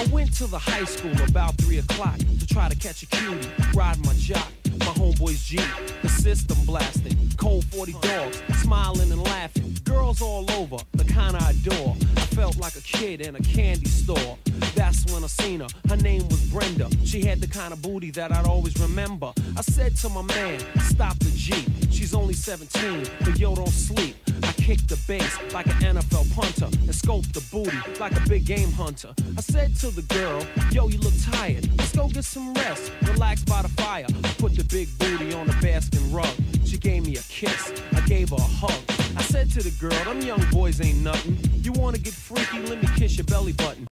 went to the high school about 3 o'clock to try to catch a cutie, ride my jock, my homeboy's Jeep, the system blasting, cold 40 dogs, smiling and laughing, girls all over, the kind I adore. I felt like a kid in a candy store. That's when I seen her. Her name was Brenda. She had the kind of booty that I'd always remember. I said to my man, stop the Jeep. She's only 17, but yo, don't sleep. I kicked the bass like an NFL punter and scoped the booty like a big game hunter. I said to the girl, yo, you look tired. Let's go get some rest. Relax by the fire. I put the big booty on the basking rug. She gave me a kiss. I gave her a hug. I said to the girl, them young boys ain't nothing. You wanna get freaky? Let me kiss your belly button.